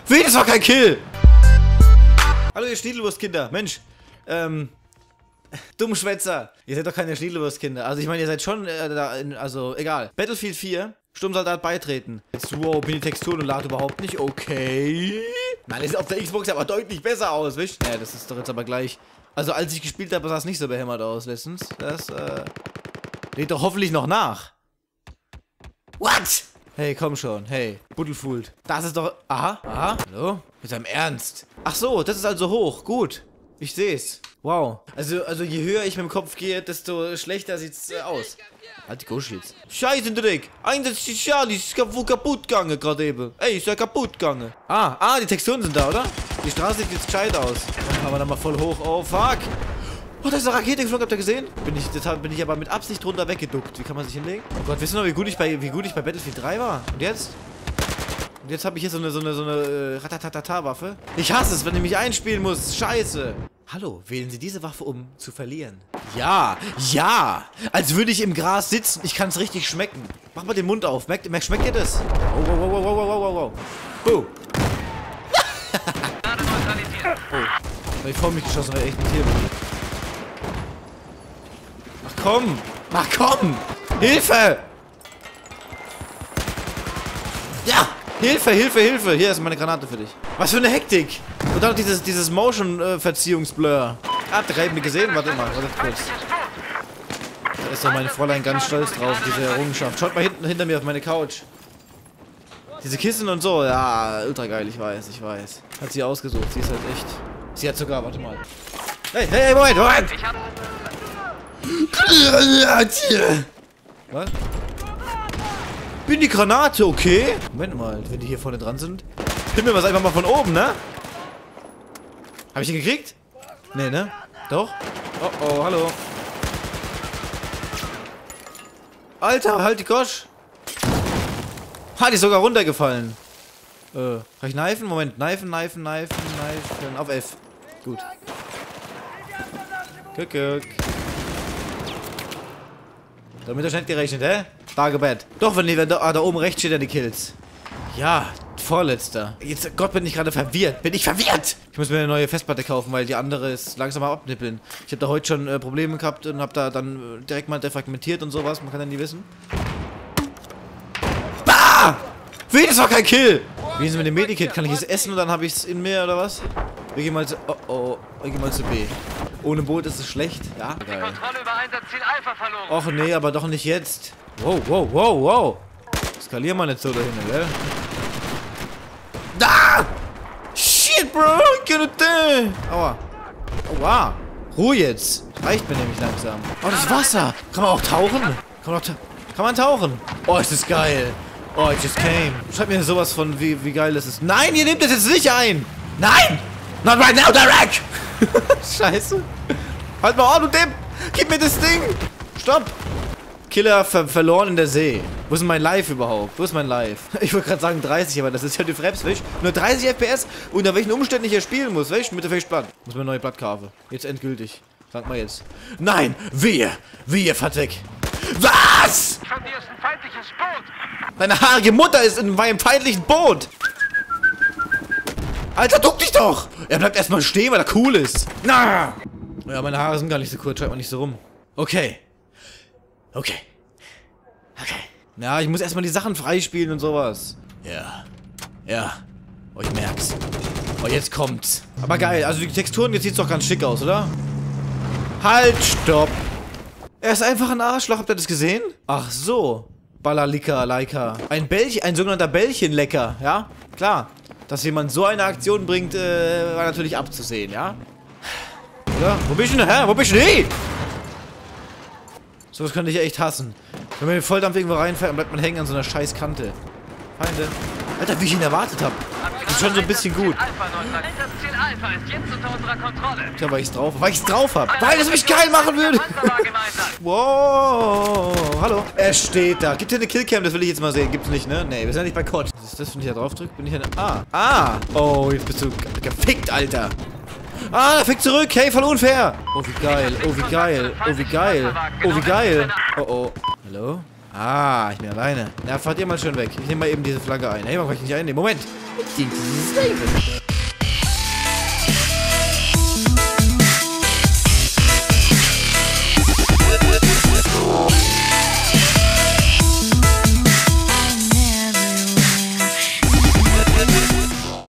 Wie, das war kein Kill! Hallo, ihr Schniedelwurstkinder. Mensch, Dummschwätzer. Ihr seid doch keine Schniedelwurstkinder. Also ich meine, ihr seid schon, also egal. Battlefield 4, Sturmsoldat beitreten. Jetzt, wow, bin die Texturen und lade überhaupt nicht. Okay. Nein, das sieht auf der Xbox aber deutlich besser aus, wisst? Ja, das ist doch jetzt aber gleich. Also als ich gespielt habe, sah es nicht so behämmert aus letztens. Das, lädt doch hoffentlich noch nach. What? Hey, komm schon. Hey, Buddelfult. Das ist doch... Aha, aha. Hallo? Mit seinem Ernst. Ach so, das ist also hoch. Gut. Ich seh's. Wow. Also je höher ich mit dem Kopf gehe, desto schlechter sieht's aus. Halt die Gosch jetzt. Scheiße, Dreck. Einsatz die Charlie. Ist kaputt gegangen gerade eben. Ey, ist ja kaputt gegangen. Die Texturen sind da, oder? Die Straße sieht jetzt gescheit aus. Dann fahren wir da mal voll hoch. Oh, fuck. Oh, da ist eine Rakete geflogen, habt ihr gesehen? Deshalb bin ich aber mit Absicht drunter weggeduckt. Wie kann man sich hinlegen? Oh Gott, wisst ihr noch, wie gut ich bei Battlefield 3 war? Und jetzt? Und jetzt habe ich hier so eine Ratatatata-Waffe. Ich hasse es, wenn ich mich einspielen muss. Scheiße. Hallo, wählen Sie diese Waffe, um zu verlieren. Ja, ja. Als würde ich im Gras sitzen. Ich kann es richtig schmecken. Mach mal den Mund auf. Schmeckt ihr das? Oh, wow, wow, wow, wow, wow, wow. Oh. Oh. Ich vor mich geschossen, weil ich echt nicht hier bin. Ach komm! Ach komm! Hilfe! Ja! Hilfe, Hilfe, Hilfe! Hier ist meine Granate für dich. Was für eine Hektik! Und dann noch dieses Motion-Verziehungsblur. Habt ihr eben gesehen? Warte mal, warte kurz. Da ist doch meine Fräulein ganz stolz drauf, diese Errungenschaft. Schaut mal hinter mir auf meine Couch. Diese Kissen und so, ja, ultra geil, ich weiß. Hat sie ausgesucht, sie ist halt echt... Sie hat sogar, warte mal. Hey, Moment! Was? Bin die Granate, okay? Moment mal, wenn die hier vorne dran sind. Nimm mir was einfach mal von oben, ne? Hab ich den gekriegt? Nee, ne? Doch? Oh, oh, hallo. Alter, halt die Gosch. Ha, die ist sogar runtergefallen. Kann ich kneifen? Moment, kneifen. Auf F. Gut. Guck. Damit hast du nicht gerechnet, hä? Tagebett. Doch, wenn da oben rechts steht ja die Kills. Ja, vorletzter. Jetzt, Gott, bin ich gerade verwirrt. Ich muss mir eine neue Festplatte kaufen, weil die andere ist langsam am Abnippeln. Ich habe da heute schon Probleme gehabt und habe da dann direkt mal defragmentiert und sowas. Man kann ja nie wissen. Bah! Wie, das war kein Kill! Wie ist es mit dem Medikit? Kann ich es essen und dann habe ich es in mir oder was? Wir gehen mal zu... wir gehen mal zu B. Ohne Boot ist es schlecht. Ja, geil. Die Kontrolle über Einsatzziel Alpha verloren. Och nee, aber doch nicht jetzt. Wow. Skalier mal nicht so dahin, gell? Da! Shit, bro! Get it there! Aua. Aua. Ruhe jetzt. Reicht mir nämlich langsam. Oh, das Wasser. Kann man auch tauchen? Kann man tauchen? Oh, ist das geil. Oh, it just came. Schreibt mir sowas von, wie geil das ist. Nein, ihr nehmt das jetzt nicht ein! Nein! Not right now, Derek! Scheiße. Halt mal an, du Depp! Gib mir das Ding! Stopp! Killer verloren in der See. Wo ist denn mein Live überhaupt? Wo ist mein Live? Ich wollte gerade sagen 30, aber das ist ja die Freps, weißt? Nur 30 FPS, unter welchen Umständen ich hier spielen muss, weißt? Mit der Blatt. Muss mir eine neue Blatt kaufen. Jetzt endgültig. Sag mal jetzt. Nein! Wehe, fahrt weg! Was? Von dir ist ein feindliches Boot! Deine haarige Mutter ist in meinem feindlichen Boot! Alter, duck dich doch! Er bleibt erstmal stehen, weil er cool ist. Na! Ja, meine Haare sind gar nicht so kurz, schreibt man nicht so rum. Okay. Ja, ich muss erstmal die Sachen freispielen und sowas. Ja. Oh, ich merk's. Oh, jetzt kommt's. Aber geil, also die Texturen, jetzt sieht's doch ganz schick aus, oder? Halt, stopp! Er ist einfach ein Arschloch, habt ihr das gesehen? Ach so. Ballalika, Laika. Ein sogenannter Bällchenlecker, ja? Klar. Dass jemand so eine Aktion bringt, war natürlich abzusehen, ja? Oder? Wo bist du denn, hä? Wo bist du denn? Sowas könnte ich echt hassen. Wenn man mit Volldampf irgendwo reinfährt, dann bleibt man hängen an so einer scheiß Kante. Feinde. Alter, wie ich ihn erwartet habe. Das ist schon so ein bisschen gut. Ziel Alpha ist jetzt unter unserer Kontrolle. Tja, weil ich's drauf habe. Weil es mich geil machen würde. Wow. Hallo. Er steht da. Gibt hier eine Killcam, das will ich jetzt mal sehen. Gibt's nicht, ne? Nee, wir sind ja nicht bei COD. Was ist das, wenn ich da drauf drücke? Bin ich ja... Oh, jetzt bist du gefickt, Alter. Da fickt zurück. Hey, voll unfair. Oh, wie geil. Oh. Hallo? Ich bin alleine. Na, fahrt ihr mal schön weg. Ich nehme mal eben diese Flagge ein. Hey, warum kann ich nicht einnehmen? Moment. Dient dieses Leben.